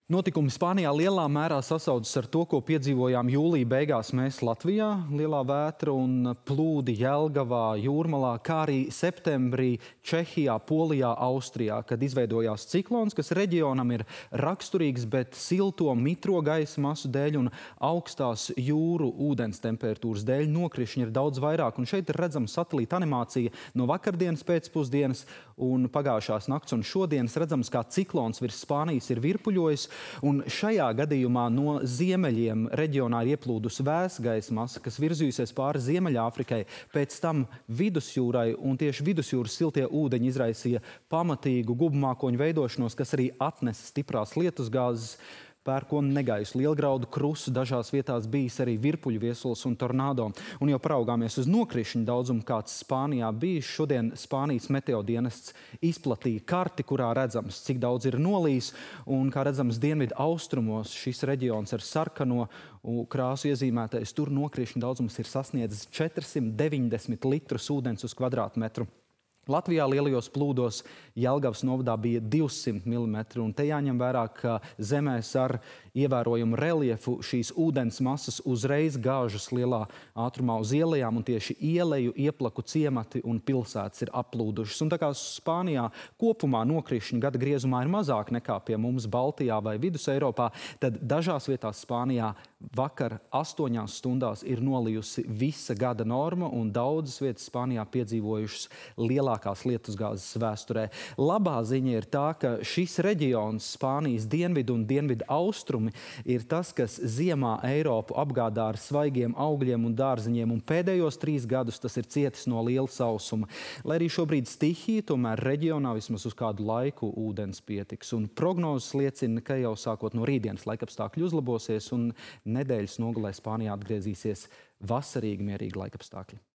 Notikumi Spānijā lielā mērā sasaucas ar to, ko piedzīvojām jūlija beigās mēs Latvijā. Lielā vētra un plūdi Jelgavā, Jūrmalā, kā arī septembrī Čehijā, Polijā, Austrijā, kad izveidojās ciklons, kas reģionam ir raksturīgs, bet silto mitro gaisa masu dēļ un augstās jūru ūdens temperatūras dēļ nokrišņi ir daudz vairāk. Un šeit ir redzama satelīta animācija no vakardienas pēcpusdienas un pagājušās nakts un šodienas redzams, kā ciklons virs Spānijas ir virpuļojis. Un šajā gadījumā no ziemeļiem reģionā ir ieplūdusi vēsa gaisa masa, kas virzījusies pāri Ziemeļāfrikai, pēc tam vidusjūrai, un tieši vidusjūras siltie ūdeņi izraisīja pamatīgu gubumākoņu veidošanos, kas arī atnesa stiprās lietusgāzes, pērkonu negaisu, lielgraudu krusu, dažās vietās bijis arī virpuļu viesulis un tornado. Un jau paraugāmies uz nokrišņu daudzumu, kāds Spānijā bijis. Šodien Spānijas meteodienests izplatīja karti, kurā redzams, cik daudz ir nolījis. Un, kā redzams, dienvidu austrumos šis reģions ar sarkano krāsu iezīmētais, tur nokrišņu daudzums ir sasniedzis 490 litrus ūdens uz kvadrātmetru. Latvijā lielajos plūdos Jelgavas novadā bija 200 mm, un te jāņem vērā, ka zemēs ar ievērojumu reliefu šīs ūdens masas uzreiz gāžas lielā ātrumā uz ielējām, un tieši ieleju, ieplaku ciemati un pilsētas ir aplūdušas. Un tā kā Spānijā kopumā nokrišņu gada griezumā ir mazāk nekā pie mums Baltijā vai Vidus Eiropā, tad dažās vietās Spānijā vakar 8 stundās ir nolijusi visa gada norma, un daudzas vietas Spānijā piedzīvojušas lielākās lietusgāzes vēsturē. Labā ziņa ir tā, ka šis reģions, Spānijas dienvidu un dienvidu austrumi, ir tas, kas ziemā Eiropu apgādā ar svaigiem augļiem un dārziņiem, un pēdējos 3 gadus tas ir cietis no liela sausuma. Lai arī šobrīd stihija, tomēr reģionā vismaz uz kādu laiku ūdens pietiks. Un prognozes liecina, ka jau sākot no rītdienas laikapstākļi uzlabosies un nedēļas nogalē Spānijā atgriezīsies vasarīgi mierīgi laikapstākļi.